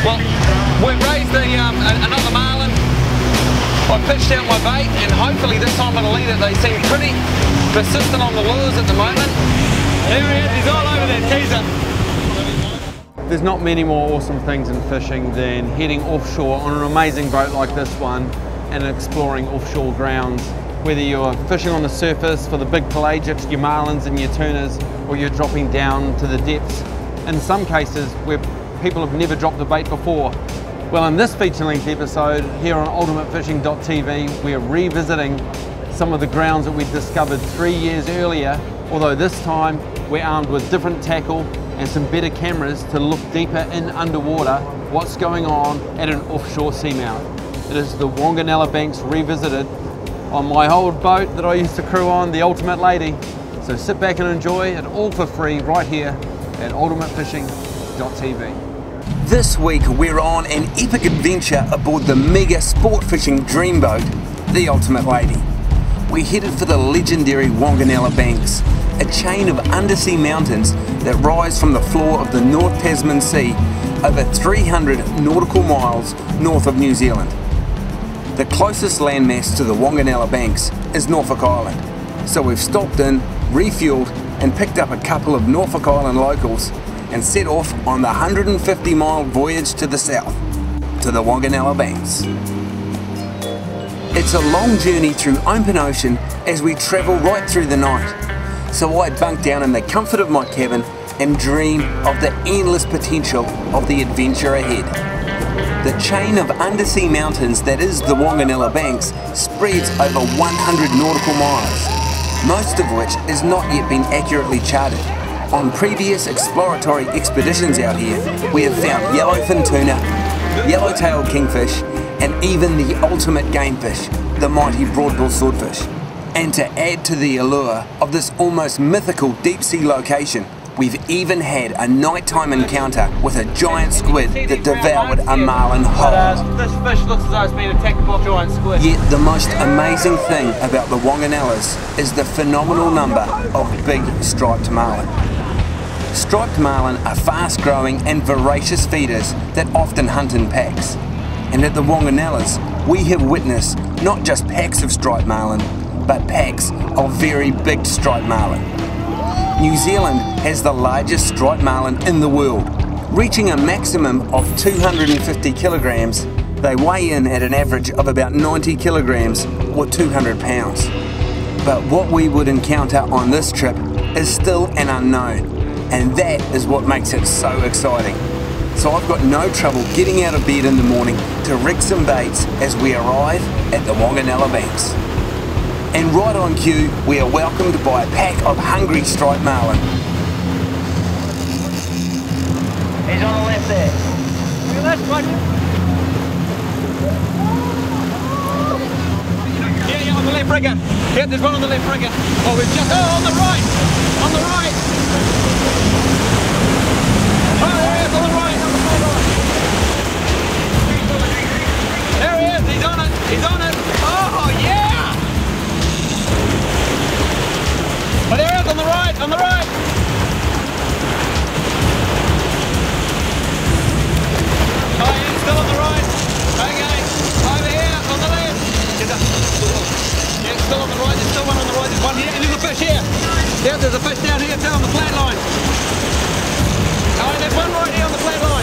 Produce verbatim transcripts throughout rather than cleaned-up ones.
Well, we've raised a, um, another marlin. I pitched out my bait, and hopefully this time it'll eat it. They seem pretty persistent on the lures at the moment. There he is, he's all over that teaser. There's not many more awesome things in fishing than heading offshore on an amazing boat like this one and exploring offshore grounds. Whether you're fishing on the surface for the big pelagics, your marlins and your tunas, or you're dropping down to the depths, in some cases where people have never dropped the bait before. Well, in this feature-length episode here on ultimate fishing dot T V, we're revisiting some of the grounds that we discovered three years earlier, although this time we're armed with different tackle and some better cameras to look deeper in underwater what's going on at an offshore seamount. It is the Wanganella Banks revisited on my old boat that I used to crew on, the Ultimate Lady. So sit back and enjoy it all for free right here at ultimate fishing dot T V. This week we're on an epic adventure aboard the mega sport fishing dreamboat, the Ultimate Lady. We're headed for the legendary Wanganella Banks, a chain of undersea mountains that rise from the floor of the North Tasman Sea over three hundred nautical miles north of New Zealand. The closest landmass to the Wanganella Banks is Norfolk Island, so we've stopped in, refueled and picked up a couple of Norfolk Island locals and set off on the one hundred fifty mile voyage to the south, to the Wanganella Banks. It's a long journey through open ocean as we travel right through the night, so I bunk down in the comfort of my cabin and dream of the endless potential of the adventure ahead. The chain of undersea mountains that is the Wanganella Banks spreads over one hundred nautical miles, most of which has not yet been accurately charted. On previous exploratory expeditions out here, we have found yellowfin tuna, yellow-tailed kingfish, and even the ultimate gamefish, the mighty broadbill swordfish. And to add to the allure of this almost mythical deep-sea location, we've even had a nighttime encounter with a giant squid that devoured a marlin whole. Uh, this fish looks as though it's been attacked by a giant squid. Yet the most amazing thing about the Wanganellas is the phenomenal number of big striped marlin. Striped marlin are fast-growing and voracious feeders that often hunt in packs. And at the Wanganellas, we have witnessed not just packs of striped marlin, but packs of very big striped marlin. New Zealand has the largest striped marlin in the world, reaching a maximum of two hundred fifty kilograms. They weigh in at an average of about ninety kilograms or two hundred pounds. But what we would encounter on this trip is still an unknown, and that is what makes it so exciting. So I've got no trouble getting out of bed in the morning to rig some baits as we arrive at the Wanganella Banks. And right on cue, we are welcomed by a pack of hungry striped marlin. He's on the left there. Look at that one. Yeah, yeah, on the left rigger. Yeah, there's one on the left rigger. Oh, we've just, oh, on the right. On the right. Oh, there he is, on the right. There he is, he's on it. He's on it. Oh, yeah. Oh, there he is, on the right, on the right. Oh, yeah, still on the right. Okay, over here, on the left. Yeah, still on the right, there's still one on the right. There's one here, and there's a fish here. Yeah, there's a fish down here too on the flat line. Oh, there's one right here on the flat line.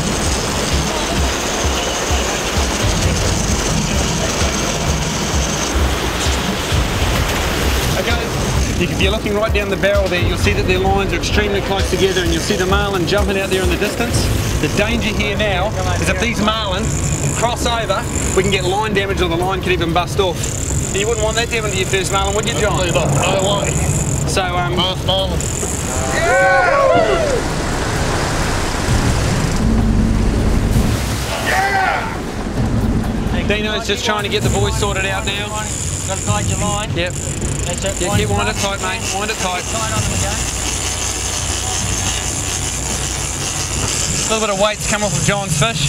Okay, if you're looking right down the barrel there, you'll see that their lines are extremely close together, and you'll see the marlin jumping out there in the distance. The danger here now is if these marlin cross over, we can get line damage, or the line could even bust off. You wouldn't want that to happen to your first marlin, would you, John? No, no way. So, um... First marlin. Dino's just trying to get the boys sorted out now. Got to guide your line. Yep. That's it. Yeah, keep wind it tight, mate. Wind it tight. Tight on them again. A little bit of weight's come off of John's fish.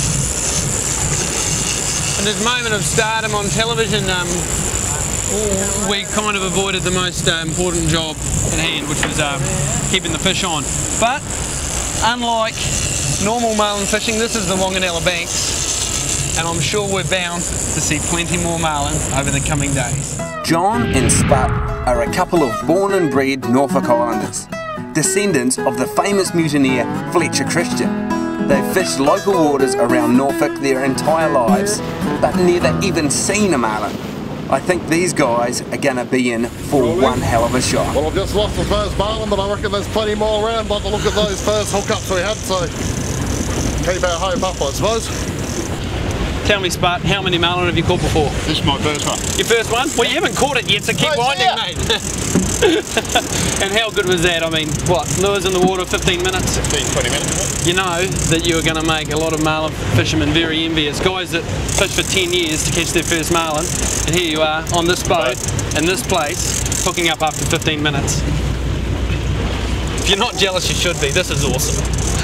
And this moment of stardom on television, um, we kind of avoided the most uh, important job at hand, which was um, keeping the fish on. But unlike normal marlin fishing. This is the Wanganella Banks, and I'm sure we're bound to see plenty more marlin over the coming days. John and Spud are a couple of born and bred Norfolk Islanders, descendants of the famous mutineer Fletcher Christian. They've fished local waters around Norfolk their entire lives, but never even seen a marlin. I think these guys are going to be in for one hell of a shot. Well, I've just lost the first marlin, but I reckon there's plenty more around by the look at those first hookups we had, so keep our hope up, I suppose. Tell me, Spud, how many marlin have you caught before? This is my first one. Your first one? Well, you haven't caught it yet, so keep Oh, winding, yeah. mate. And how good was that? I mean, what, lures in the water fifteen minutes? fifteen, twenty minutes. You know that you're going to make a lot of marlin fishermen very envious. Guys that fish for ten years to catch their first marlin, and here you are on this boat, in this place, hooking up after fifteen minutes. If you're not jealous, you should be. This is awesome.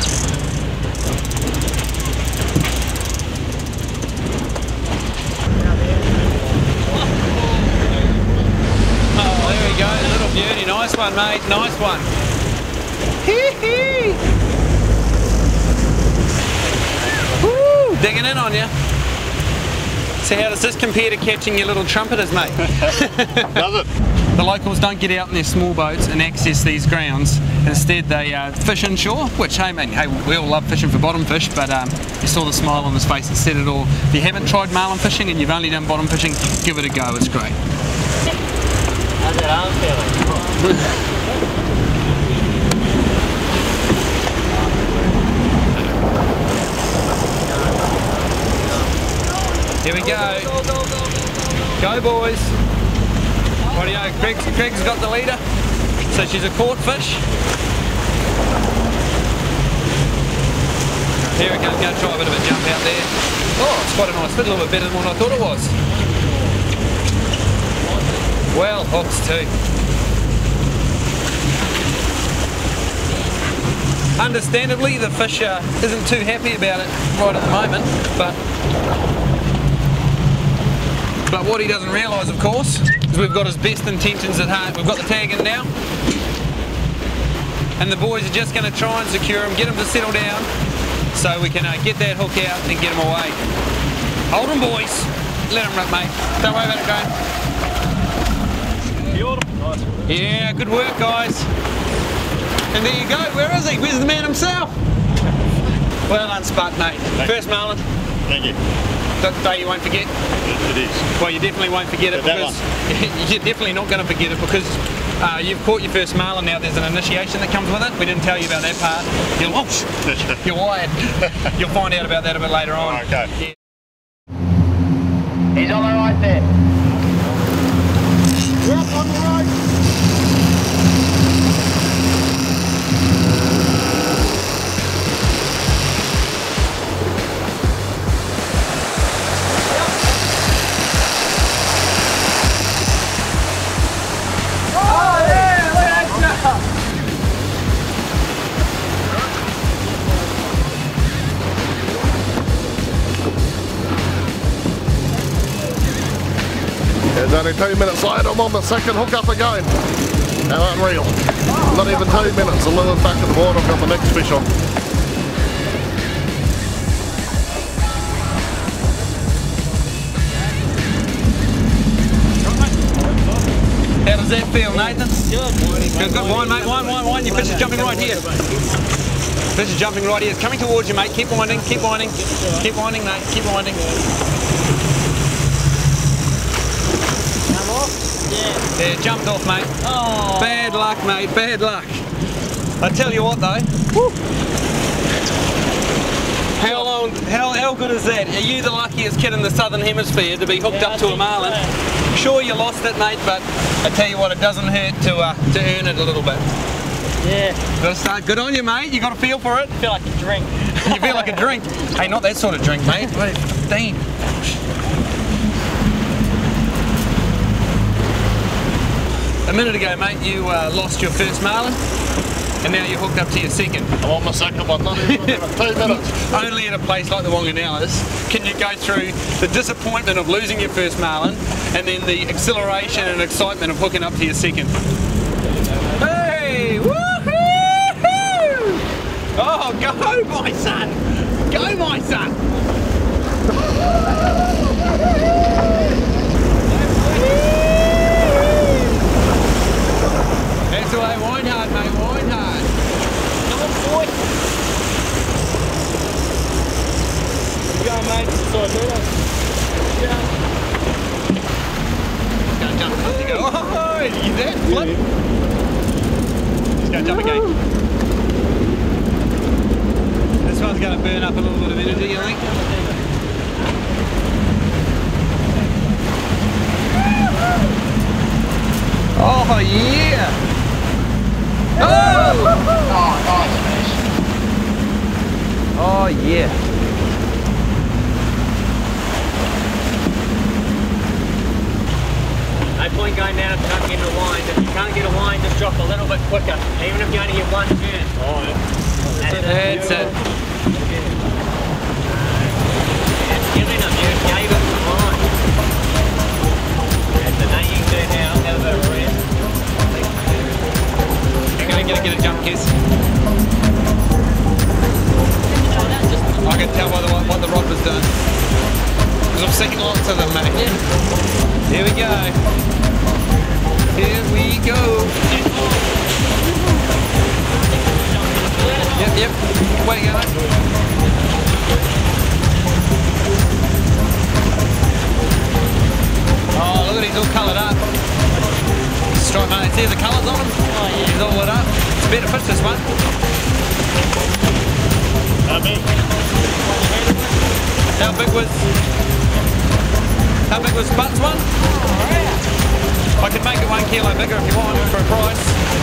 Oh, there we go, little beauty. Nice one, mate. Nice one. Hee hee. Woo, digging in on you. So how does this compare to catching your little trumpeters, mate? Does it? The locals don't get out in their small boats and access these grounds. Instead, they uh, fish inshore, which, hey, man, hey, we all love fishing for bottom fish, but um, you saw the smile on his face that said it all. If you haven't tried marlin fishing and you've only done bottom fishing, give it a go, it's great. How's that arm feeling? Here we go. Go, boys. Rightio, Greg's, Greg's got the leader. So she's a caught fish. Here it comes, going to try a bit of a jump out there. Oh, it's quite a nice fit, a little bit better than what I thought it was. Well, hooks too. Understandably, the fish uh, isn't too happy about it right at the moment, but But what he doesn't realise, of course, is we've got his best intentions at heart. We've got the tag in now, and the boys are just going to try and secure him, get him to settle down, so we can uh, get that hook out and get him away. Hold him, boys. Let him rip, mate. Don't worry about it, going. Yeah, good work, guys. And there you go. Where is he? Where's the man himself? Well done, Spud, mate. First marlin. Thank you. That day you won't forget? It, it is. Well, you definitely won't forget it, That because you're definitely not going to forget it, because uh, you've caught your first marlin now. There's an initiation that comes with it. We didn't tell you about that part. You're, whoosh, you're wired. You'll find out about that a bit later on. Oh, okay. Yeah. He's on the right there. Yep, on the right. There's only two minutes later, I'm on the second hook up again. How unreal. Not even two minutes, the lure's back in the water, I've got the next fish on. How does that feel, Nathan? Good. Good, good. Wine, mate. Wine, wine, wine. Your fish is jumping right here. Fish is jumping right here. It's coming towards you, mate. Keep winding, keep winding. Keep winding, mate. Keep winding. Yeah. Yeah, jumped off, mate. Oh. Bad luck, mate. Bad luck. I tell you what, though. Woo. How long? How, how good is that? Are you the luckiest kid in the southern hemisphere to be hooked Yeah, up I to a think marlin? so. Sure, you lost it, mate, but I tell you what, it doesn't hurt to uh, to earn it a little bit. Yeah. Got to start. Good on you, mate. You got a feel for it. I feel like a drink. You feel like a drink. Hey, not that sort of drink, mate. fifteen. A minute ago, mate, you uh, lost your first marlin, and now you're hooked up to your second. I'm on my second one, not even two minutes. Only in a place like the Wanganellas can you go through the disappointment of losing your first marlin, and then the exhilaration and excitement of hooking up to your second. Hey! Woohoo! Oh, Oh, go, my son! Go, my son! That's the way, wind hard, mate, wind hard. Come on, boy. Go, mate. Sorry, do that. Yeah. He's going to jump. There you go. Oh, you there? Flip. He's going to jump again. This one's going to burn up a little bit of energy, I think. Oh, yeah! Oh! Oh, nice fish. Oh, yeah. No point going down if you can't get a line. If you can't get a line, just drop a little bit quicker, even if you only get one turn. Oh, yeah. That's, That's it. That's giving them. You gave it the line. That's the nothing you can do now. Have a bit of rest. I'm going to get a, get a jump kiss. I can tell by the, what the rod was doing. Because I've seen lots of them, mate. Here we go. Here we go. Yep, yep. Way to go, mate. Oh, look at it, he's all coloured up. Strike, mate. See the colours on him? Oh, yeah. He's all lit up. It's better fish, this one. Not me. How big was... How big was Butts one? I could make it one kilo bigger if you want for a price.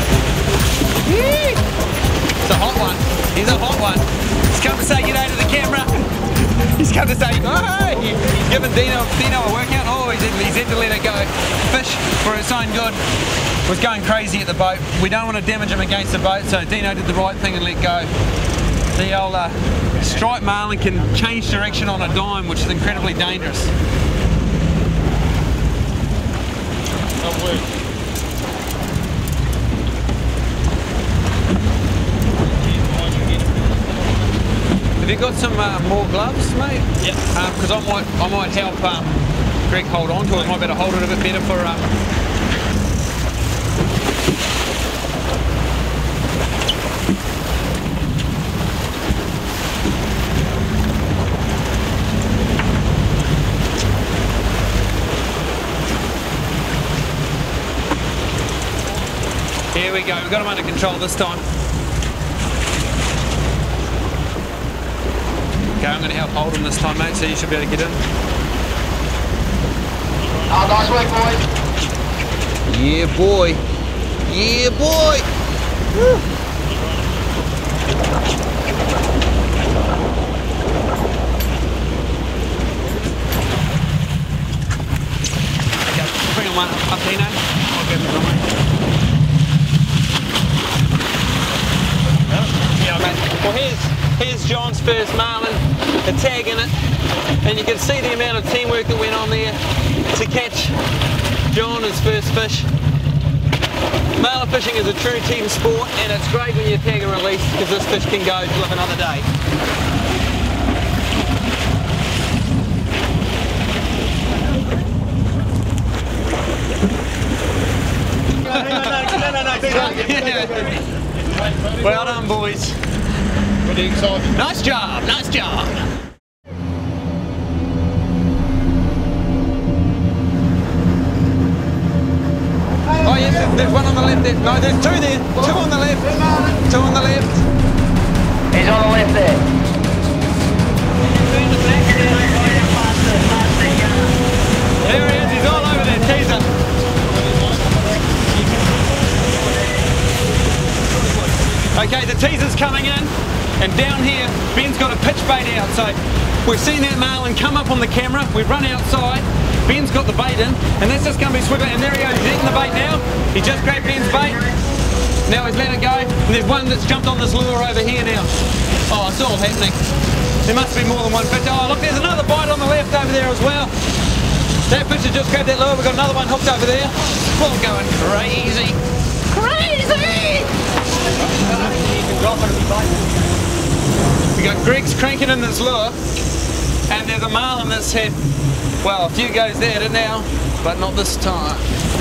It's a hot one. He's a hot one. He's come to say g'day to the camera. He's come to say, oh, he's giving Dino, Dino a workout. Oh, he's, he's had to let it go. Fish, for its own good, was going crazy at the boat. We don't want to damage him against the boat, so Dino did the right thing and let go. The old uh, striped marlin can change direction on a dime, which is incredibly dangerous. Have you got some uh, more gloves, mate? Yep. Because um, I might, I might help um, Greg hold on to it. Might better hold it a bit better for. Um... Here we go. We've got him under control this time. Okay, I'm going to help hold him this time, mate, so you should be able to get in. Oh, nice work, boy. Yeah, boy. Yeah, boy. Woo. Okay, bring him one up, Dino. I'll get him from mate. Yeah, mate. Well, here's, here's John's first marlin. The tag in it, and you can see the amount of teamwork that went on there to catch John his first fish. Marlin fishing is a true team sport, and it's great when you tag and release because this fish can go to live another day. Well done, boys. Pretty exciting. Nice job, nice job. Oh yes, there's, there's one on the left there. No, there's two there. Two on the left. Two on the left. He's on the left there. There he is, he's all over there, teaser. Okay, the teaser's coming in, and down here, Ben's got a pitch bait out, so we've seen that marlin come up on the camera, we've run outside, Ben's got the bait in, and that's just going to be swiggling, and there he goes, he's eating the bait now, he just grabbed Ben's bait, now he's let it go, and there's one that's jumped on this lure over here now. Oh, it's all happening. There must be more than one fish. Oh, look, there's another bite on the left over there as well. That fish has just grabbed that lure, we've got another one hooked over there. Well, going crazy. Crazy! You can drop it if you bite. We got Greg's cranking in this lure, and there's a marlin that's had, well, a few goes there to now, but not this time.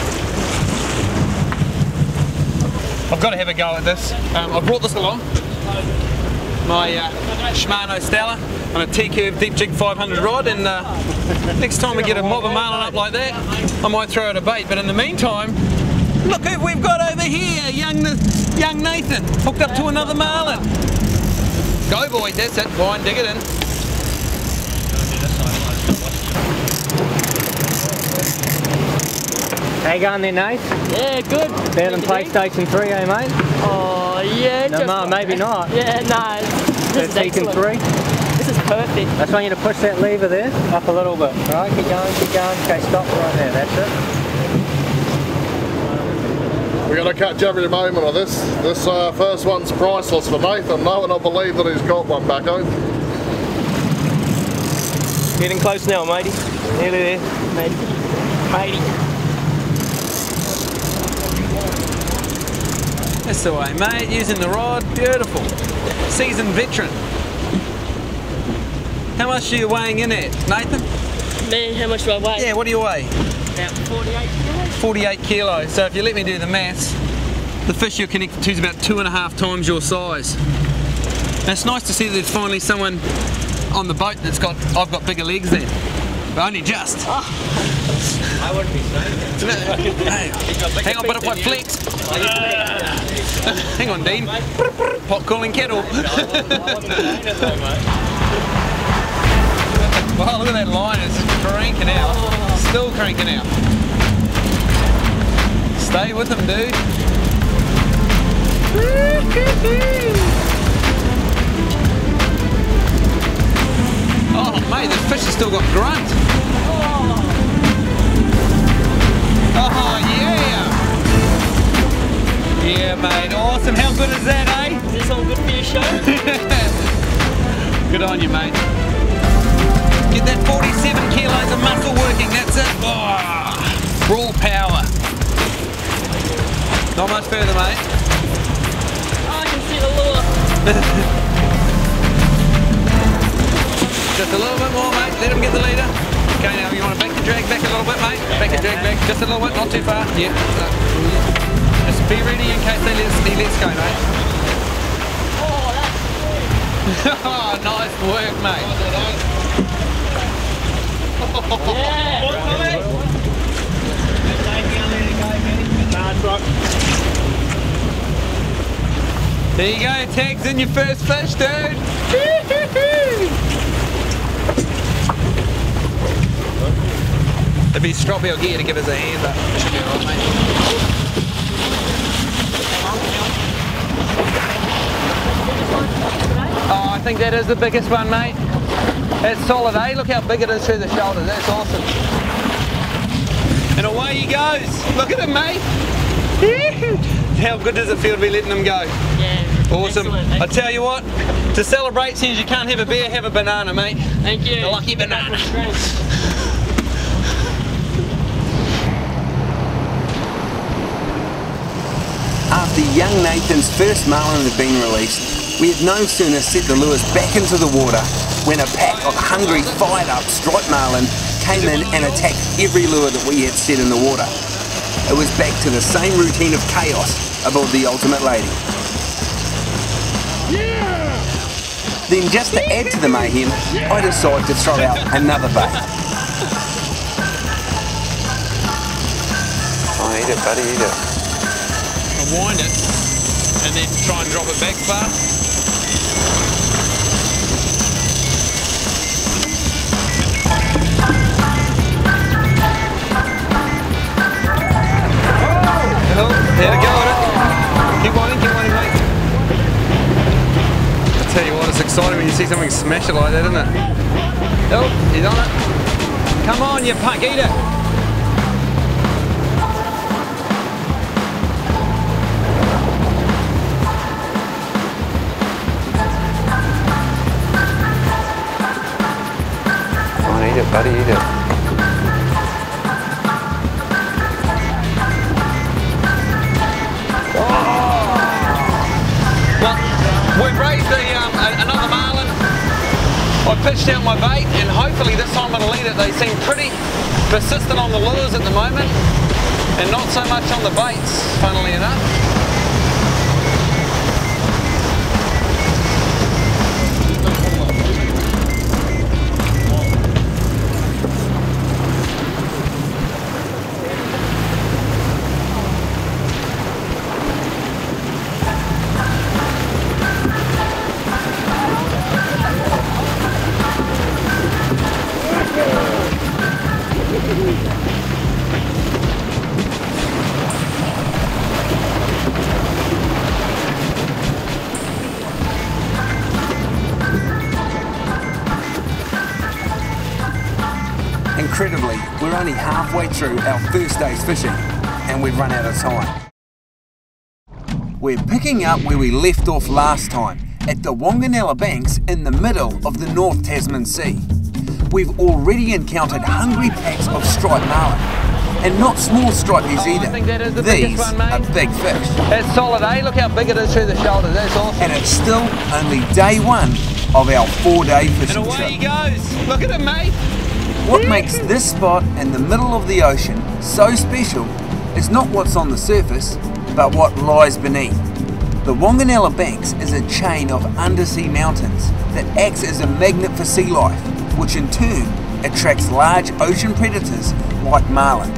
I've got to have a go at this. Um, I brought this along, my uh, Shimano Stella on a T-Curve Deep Jig five hundred rod, and uh, next time we get a mob of marlin up like that, I might throw it a bait. But in the meantime, look who we've got over here, young, young Nathan, hooked up to another marlin. Go boy, that's it, fine, dig it in. How you going there, Nate? Yeah, good. Better than PlayStation three, eh, mate? Oh, yeah. No, just no, maybe not. Yeah, no. This is Tekken excellent. three. This is perfect. I just want you to push that lever there up a little bit. All right, keep going, keep going. Okay, stop right there. That's it. We're going to catch every moment of this. This uh, first one's priceless for Nathan. No one will believe that he's got one back home. Getting close now, matey. Nearly there. Matey. Matey. That's the way, mate, using the rod, beautiful. Seasoned veteran. How much are you weighing in at, Nathan? Man, how much do I weigh? Yeah, what do you weigh? About forty-eight kilos. forty-eight kilos. So if you let me do the maths, the fish you're connected to is about two and a half times your size. And it's nice to see that there's finally someone on the boat that's got, I've got bigger legs then. But only just. I wouldn't be saying that. Hey, hang on, but if I flex. Hang on, Dean. Pot calling kettle. Wow, look at that line, it's cranking out. Still cranking out. Stay with them, dude. Oh, mate, the fish has still got grunt. Oh, yeah. Yeah, mate, awesome. How good is that, eh? Is this all good for your show? Good on you, mate. Get that forty-seven kilos of muscle working, that's it. Oh, raw power. Not much further, mate. Oh, I can see the lure. Just a little bit more, mate. Let him get the leader. Okay, now you want to back the drag back a little bit, mate. Back the drag back just a little bit, not too far. Yeah. Just be ready in case they let, he lets go, mate. Oh, that's Oh, nice work, mate. There you go, tags in your first fish, dude. If he's stroppy, I'll get you to give us a hand up. Should be alright, mate. Oh, I think that is the biggest one, mate. That's solid, eh? Look how big it is through the shoulders. That's awesome. And away he goes. Look at him, mate. How good does it feel to be letting him go? Yeah. Awesome. Excellent. I tell you what, to celebrate, since you can't have a beer, have a banana, mate. Thank you. The lucky banana. After young Nathan's first marlin had been released, we had no sooner set the lures back into the water when a pack of hungry, fired-up striped marlin came in and attacked every lure that we had set in the water. It was back to the same routine of chaos aboard the Ultimate Lady. Yeah! Then just to add to the mayhem, I decided to throw out another bait. Oh, eat it, buddy, eat it. Wind it and then try and drop it back fast. Oh, there to go with it. Keep on in, keep on in, mate. I tell you what, it's exciting when you see something smash it like that, isn't it? Oh, he's on it. Come on, you punk, eat it. Eat it, buddy, eat it. Well, we've raised the, um, a, another marlin. I pitched out my bait, and hopefully this time it'll eat it. They seem pretty persistent on the lures at the moment, and not so much on the baits, funnily enough. Incredibly, we're only halfway through our first day's fishing and we've run out of time. We're picking up where we left off last time, at the Wanganella Banks in the middle of the North Tasman Sea. We've already encountered hungry packs of striped marlin, and not small stripies Oh, either. I think that is the These biggest one, mate. are big fish. That's solid, eh? Look how big it is through the shoulders, that's awesome. And it's still only day one of our four-day And fishing away trip. he goes. Look at him, mate. What makes this spot in the middle of the ocean so special is not what's on the surface, but what lies beneath. The Wanganella Banks is a chain of undersea mountains that acts as a magnet for sea life, which in turn attracts large ocean predators like marlin.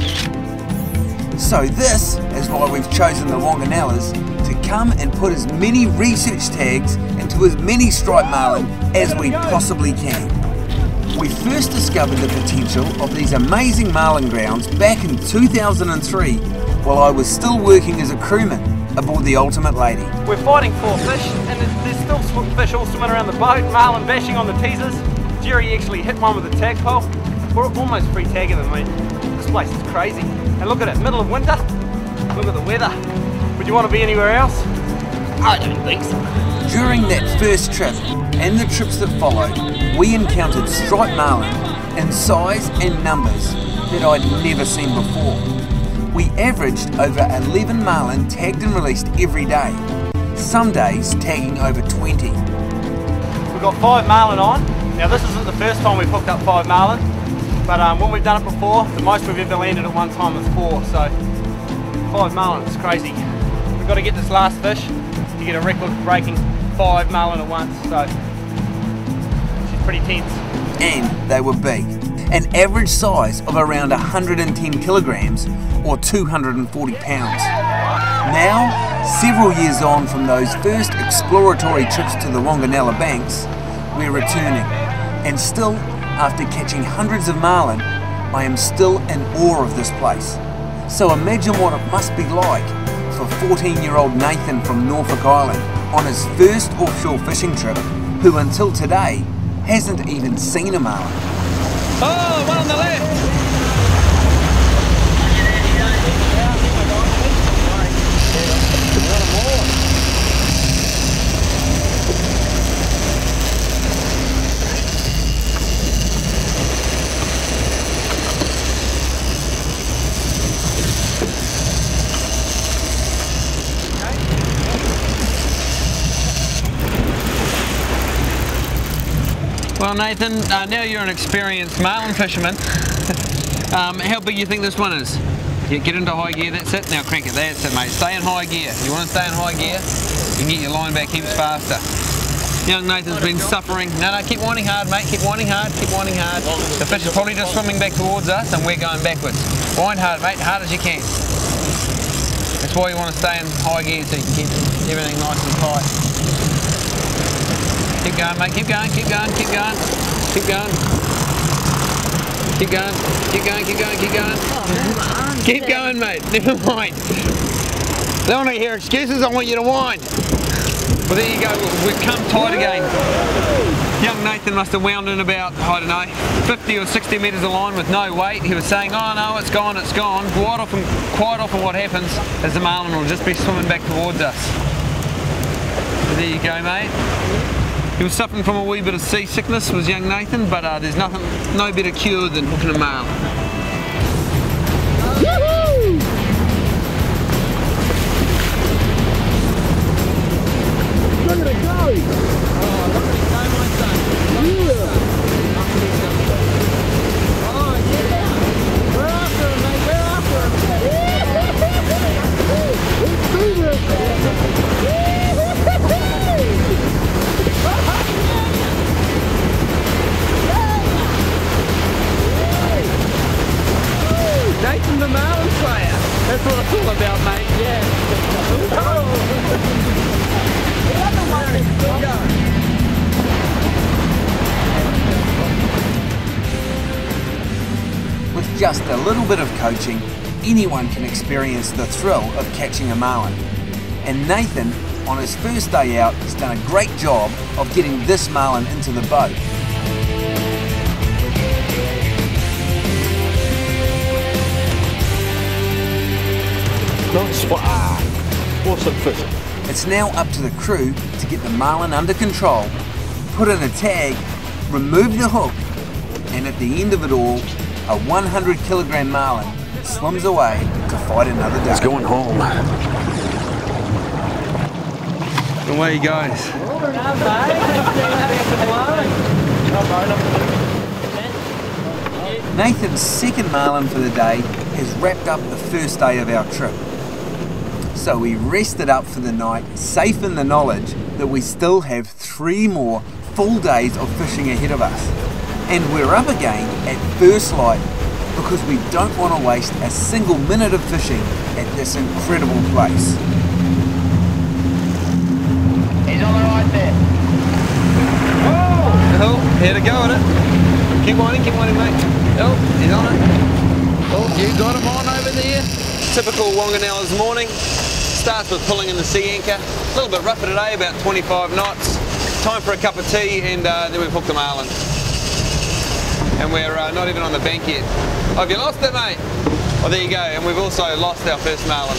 So this is why we've chosen the Wanganellas to come and put as many research tags into as many striped marlin as we possibly can. We first discovered the potential of these amazing marlin grounds back in two thousand three while I was still working as a crewman aboard the Ultimate Lady. We're fighting for fish, and there's, there's still sw fish all swimming around the boat, marlin bashing on the teasers. Jerry actually hit one with a tag pole. We're almost free tagging them, mate. This place is crazy. And look at it, middle of winter. Look at the weather. Would you want to be anywhere else? I don't think so. During that first trip, and the trips that followed, we encountered striped marlin in size and numbers that I'd never seen before. We averaged over eleven marlin tagged and released every day, some days tagging over twenty. We've got five marlin on. Now this isn't the first time we've hooked up five marlin, but um, when we've done it before, the most we've ever landed at one time was four, so five marlin is crazy. We've got to get this last fish to get a record breaking five marlin at once, so she's pretty tense. And they were big, an average size of around one hundred ten kilograms or two hundred forty pounds. Now, several years on from those first exploratory trips to the Wanganella Banks, we're returning, and still, after catching hundreds of marlin, I am still in awe of this place. So imagine what it must be like for fourteen year old Nathan from Norfolk Island on his first offshore fishing trip, who until today hasn't even seen a marlin. Oh, one on the left. Well, Nathan, uh, now you're an experienced marlin fisherman. um, how big do you think this one is? Yeah, get into high gear, that's it. Now crank it, that's it, mate. Stay in high gear. You want to stay in high gear, you can get your line back heaps faster. Young Nathan's been suffering. No, no, keep winding hard, mate. Keep winding hard, keep winding hard. The fish is probably just swimming back towards us and we're going backwards. Wind hard, mate, hard as you can. That's why you want to stay in high gear so you can keep everything nice and tight. Keep going, mate, keep going, keep going, keep going, keep going. Keep going, keep going, keep going, keep going. Oh, keep going, mate, never mind. I don't want to hear excuses, I want you to whine. Well, there you go, we've come tight again. Young Nathan must have wound in about, I don't know, fifty or sixty metres of line with no weight. He was saying, oh no, it's gone, it's gone. Quite often, quite often what happens is the marlin will just be swimming back towards us. So there you go, mate. He was suffering from a wee bit of seasickness, was young Nathan, but uh, there's nothing, no better cure than hooking a marlin. Look at it go! Oh, look at it go, my son. just a little bit of coaching, anyone can experience the thrill of catching a marlin. And Nathan, on his first day out, has done a great job of getting this marlin into the boat. Nice spot. Ah, awesome fish. It's now up to the crew to get the marlin under control, put in a tag, remove the hook, and at the end of it all, a one hundred kilogram marlin swims away to fight another day. It's going home. Away he goes. Nathan's second marlin for the day has wrapped up the first day of our trip. So we rested up for the night, safe in the knowledge that we still have three more full days of fishing ahead of us. And we're up again at first light because we don't want to waste a single minute of fishing at this incredible place. He's on the right there. Oh, here to go with it. Keep whining, keep whining, mate. Oh, he's on it. Oh, you got him on over there. Typical Wanganela's morning. Starts with pulling in the sea anchor. A little bit rougher today, about twenty-five knots. Time for a cup of tea, and uh, then we've hooked the marlin. And we're uh, not even on the bank yet. Oh, have you lost it, mate? Oh, there you go. And we've also lost our first marlin.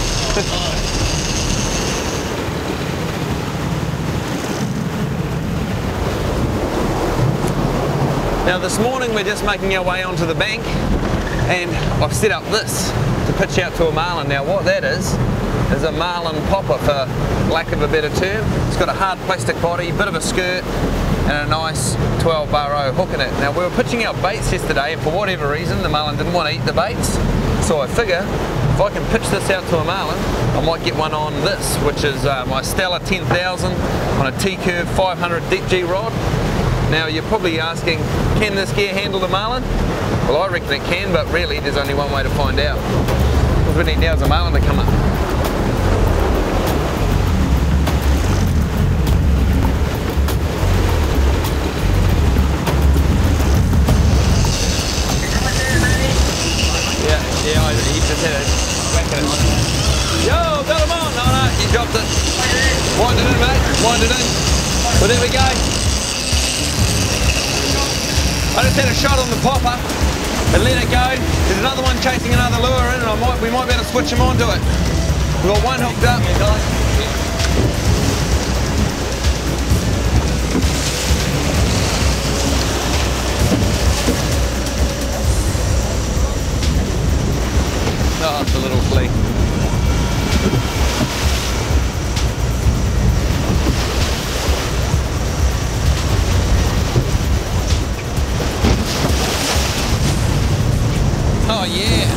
Now this morning we're just making our way onto the bank, and I've set up this to pitch out to a marlin. Now what that is, is a marlin popper, for lack of a better term. It's got a hard plastic body, bit of a skirt, and a nice twelve bar O hook in it. Now we were pitching out baits yesterday, and for whatever reason the marlin didn't want to eat the baits, so I figure if I can pitch this out to a marlin, I might get one on this, which is uh, my Stella ten thousand on a T-Curve five hundred deep G rod. Now you're probably asking, can this gear handle the marlin? Well, I reckon it can, but really there's only one way to find out. All we need now is a marlin to come up. Yeah, yeah, he just hit it. Whack it. Yo, got him on! No, no, you dropped it. Wind it in, mate. Wind it in. Well, there we go. I just had a shot on the popper and let it go. There's another one chasing another lure in, and I might, we might be able to switch them onto it. We've got one hooked up. Oh, it's a little flea. Oh yeah.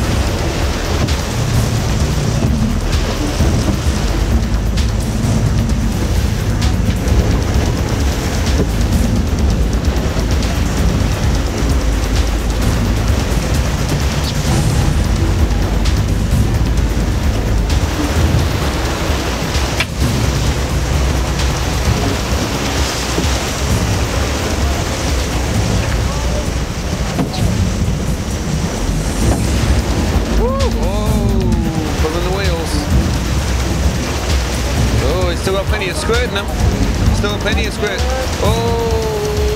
Still got plenty of squirt in them. Still got plenty of squirt. Oh!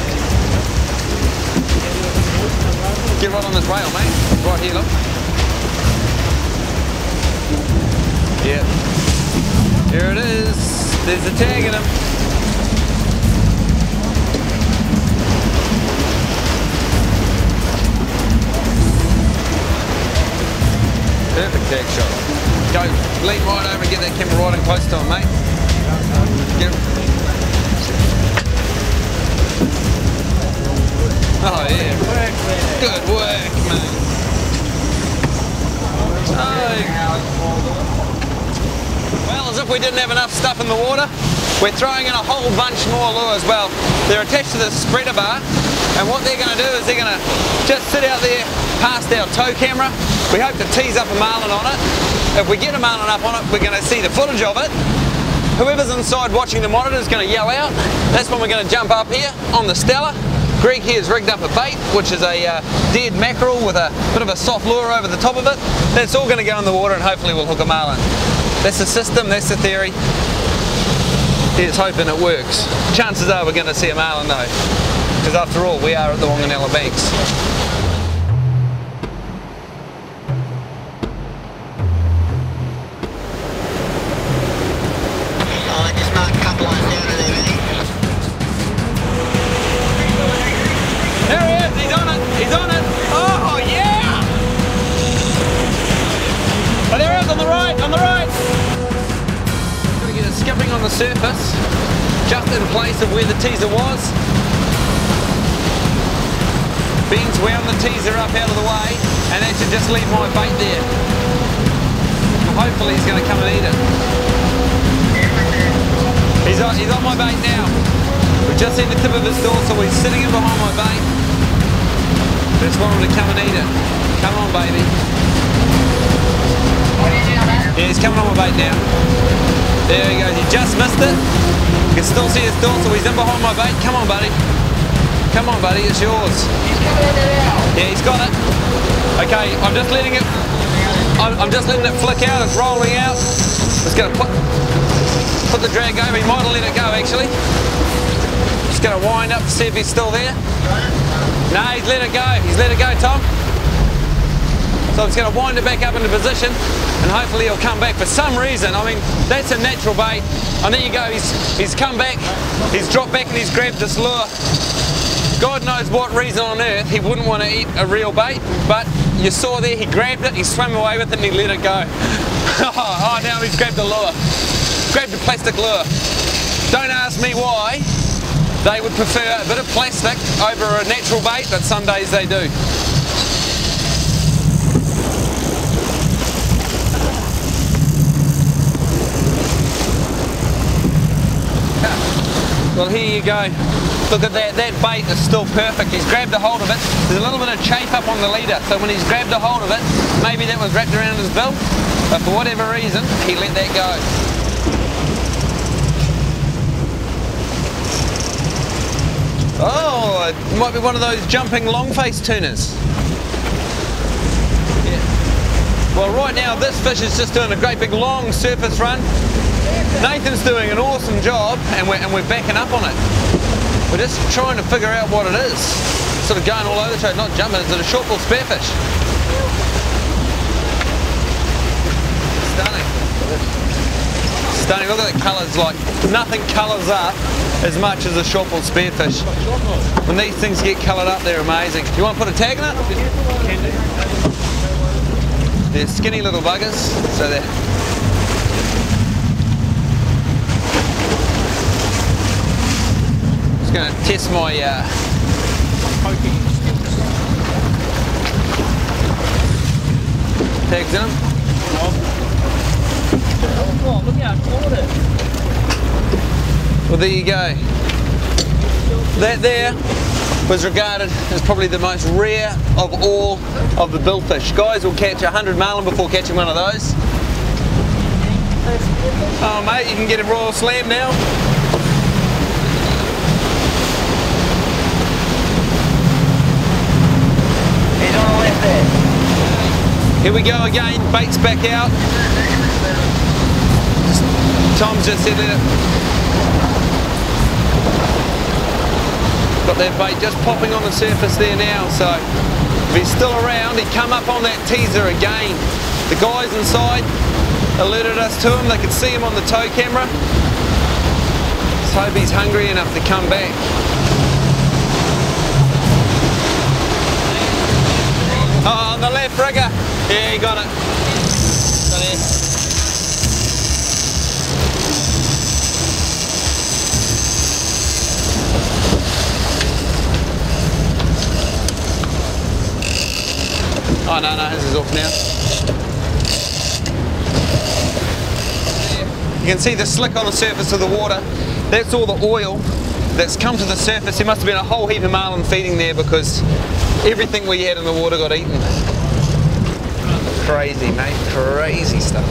Get right on this rail, mate. Right here, look. Yeah. Here it is. There's the tag in them. Perfect tag shot. Go, lean right over and get that camera right and close to him, mate. Get... Oh yeah. Good work, mate. Oh. Well, as if we didn't have enough stuff in the water, we're throwing in a whole bunch more lures. Well, they're attached to this spreader bar, and what they're going to do is they're going to just sit out there past our tow camera. We hope to tease up a marlin on it. If we get a marlin up on it, we're going to see the footage of it. Whoever's inside watching the monitor is going to yell out. That's when we're going to jump up here on the Stella, Greg here has rigged up a bait, which is a uh, dead mackerel with a bit of a soft lure over the top of it. That's all going to go in the water and hopefully we'll hook a marlin. That's the system, that's the theory. Here's hoping it works. Chances are we're going to see a marlin though, because after all we are at the Wanganella Banks. On the surface, just in place of where the teaser was. Ben's wound the teaser up out of the way, and that should just leave my bait there. Hopefully he's going to come and eat it. He's on, he's on my bait now. We've just seen the tip of his dorsal, so he's sitting in behind my bait. Just want him to come and eat it. Come on, baby. Yeah, he's coming on my bait now. There he goes, he just missed it. You can still see his dorsal, he's in behind my bait. Come on, buddy. Come on, buddy, it's yours. He's coming in there now. Yeah, he's got it. Okay, I'm just letting it, I'm, I'm just letting it flick out, it's rolling out. Just gonna put, put the drag over, he might have let it go actually. Just gonna wind up to see if he's still there. No, he's let it go, he's let it go, Tom. So I'm just going to wind it back up into position and hopefully he'll come back for some reason. I mean, that's a natural bait. And there you go, he's, he's come back, he's dropped back and he's grabbed this lure. God knows what reason on earth he wouldn't want to eat a real bait, but you saw there he grabbed it, he swam away with it and he let it go. Oh, now he's grabbed the lure. Grabbed a plastic lure. Don't ask me why. They would prefer a bit of plastic over a natural bait, but some days they do. Well, here you go. Look at that, that bait is still perfect. He's grabbed a hold of it. There's a little bit of chafe up on the leader, so when he's grabbed a hold of it, maybe that was wrapped around his bill, but for whatever reason, he let that go. Oh, it might be one of those jumping long-faced tuners. Yeah. Well, right now this fish is just doing a great big long surface run. Nathan's doing an awesome job and we're, and we're backing up on it. We're just trying to figure out what it is. Sort of going all over the show, not jumping, is it a short-bill spearfish? Stunning. Stunning, look at the colours, like nothing colours up as much as a short-bill spearfish. When these things get coloured up, they're amazing. You want to put a tag in it? Can do. They're skinny little buggers, so they're going to test my uh, tags in them. Oh, look how I caught it. Well, there you go. That there was regarded as probably the most rare of all of the billfish. Guys will catch a hundred marlin before catching one of those. Oh mate, you can get a royal slam now. Here we go again, bait's back out. Tom's just said it. Got that bait just popping on the surface there now, so if he's still around, he'd come up on that teaser again. The guys inside alerted us to him, they could see him on the tow camera. Let's hope he's hungry enough to come back. Oh, on the left rigger. Yeah, he got it. Got it. Oh no, no, his is off now. You can see the slick on the surface of the water. That's all the oil that's come to the surface. There must have been a whole heap of marlin feeding there because everything we had in the water got eaten. Crazy, mate, crazy stuff.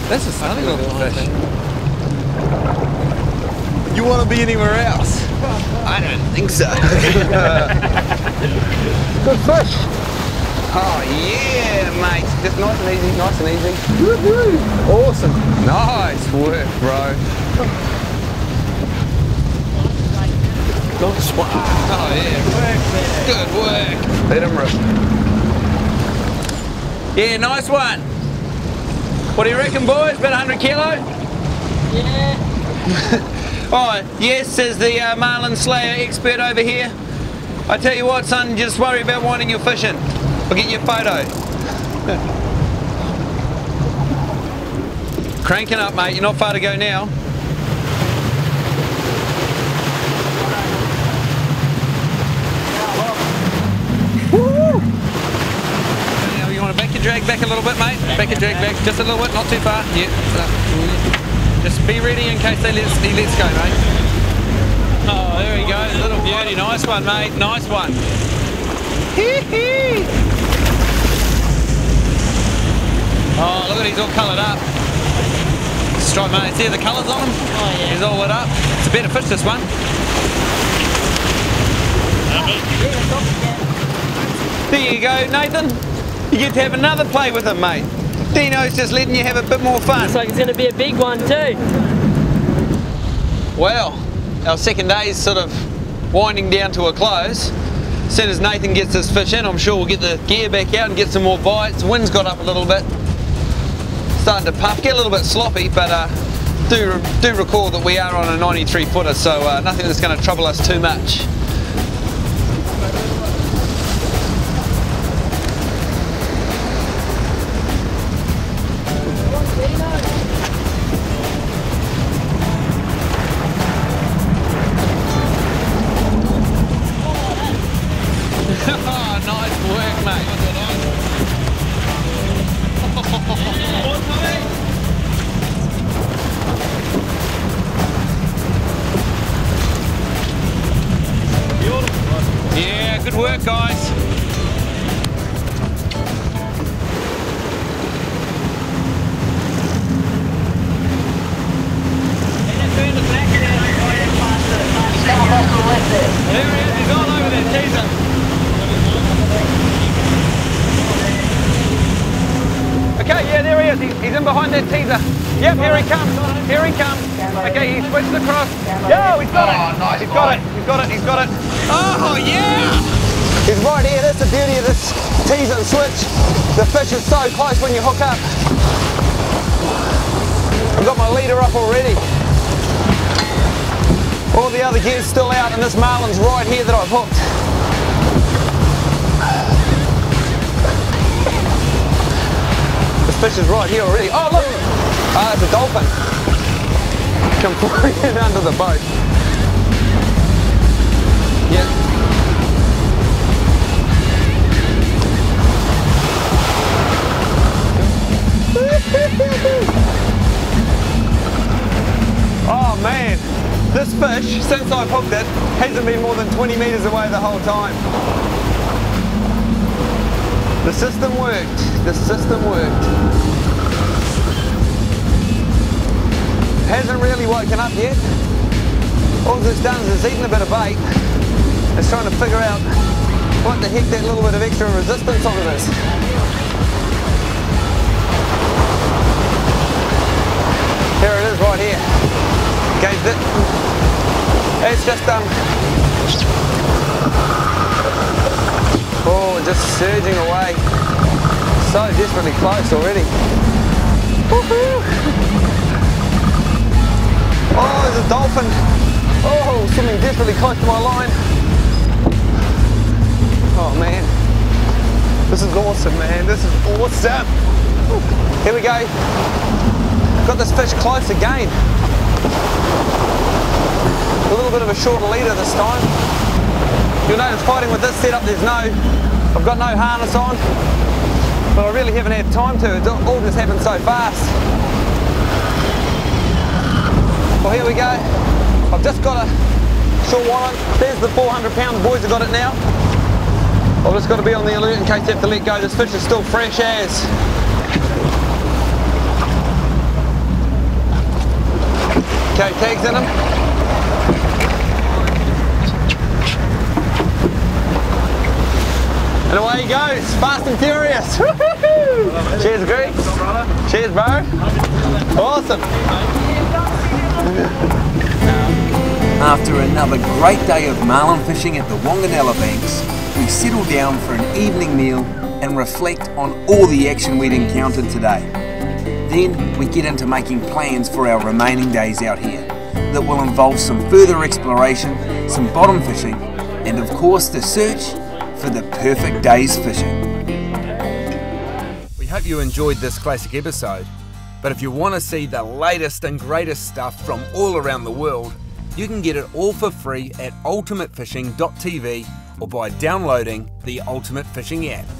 That's a stunning little fish. You want to be anywhere else? I don't think so. Good fish. Oh yeah, mate. Just nice and easy, nice and easy. Woo-hoo. Awesome. Nice work, bro. Nice one. Oh yeah. Good work. Let him rip. Yeah, nice one. What do you reckon, boys? About one hundred kilo? Yeah. Oh, yes, says the uh, marlin slayer expert over here. I tell you what, son, just worry about winding your fishing. I'll get you a photo. Cranking up, mate. You're not far to go now. Woo! Now you want to back your drag back a little bit, mate? Back your drag back just a little bit, not too far. Yeah. Just be ready in case they let, he lets go, mate. Oh, there he goes. Little beauty. Nice one, mate. Nice one. Hee-hee. Oh, look at, he's all coloured up. Striped, mate. See the colours on him? Oh, yeah. He's all lit up. It's a better fish, this one. There you go, Nathan. You get to have another play with him, mate. Dino's just letting you have a bit more fun. Looks like it's going to be a big one too. Well, our second day is sort of winding down to a close. As soon as Nathan gets his fish in, I'm sure we'll get the gear back out and get some more bites. Wind's got up a little bit. Starting to puff, get a little bit sloppy, but uh, do, do recall that we are on a ninety-three footer, so uh, nothing that's going to trouble us too much. Yeah, good work, guys. There he is, he's all over there, teaser. Okay, yeah, there he is. He's, he's in behind that teaser. Yep, here he comes. Here he comes. Okay, he's switched across. Yo, he's got it. He's got it. He's got it. He's got it. Oh, yeah! He's right here. That's the beauty of this teaser and switch. The fish is so close when you hook up. I've got my leader up already. All the other gear's still out, and this marlin's right here that I've hooked. This fish is right here already. Oh, look! Ah, it's a dolphin. Come flying under the boat. Yeah. Oh man, this fish, since I've hooked it, hasn't been more than twenty metres away the whole time. The system worked. The system worked. Hasn't really woken up yet. All it's done is it's eaten a bit of bait. It's trying to figure out what the heck that little bit of extra resistance on it is. Here it is right here. Okay, that, it's just um oh, just surging away. So desperately close already. Woohoo! Oh, there's a dolphin. Oh, swimming desperately close to my line. Oh man, this is awesome, man. This is awesome. Here we go. Got this fish close again. A little bit of a shorter leader this time. You'll notice fighting with this setup, there's no, I've got no harness on, but I really haven't had time to. It all just happened so fast. Well, here we go. I've just got a short one. There's the four hundred pound, the boys have got it now. I've just got to be on the alert in case you have to let go. This fish is still fresh as. Okay, tags in them. And away he goes, fast and furious. Cheers, Greg. Cheers, bro. Awesome. After another great day of marlin fishing at the Wanganella banks, we settle down for an evening meal and reflect on all the action we'd encountered today. Then we get into making plans for our remaining days out here that will involve some further exploration, some bottom fishing, and of course the search for the perfect day's fishing. We hope you enjoyed this classic episode, but if you want to see the latest and greatest stuff from all around the world, you can get it all for free at ultimate fishing dot t v or by downloading the Ultimate Fishing app.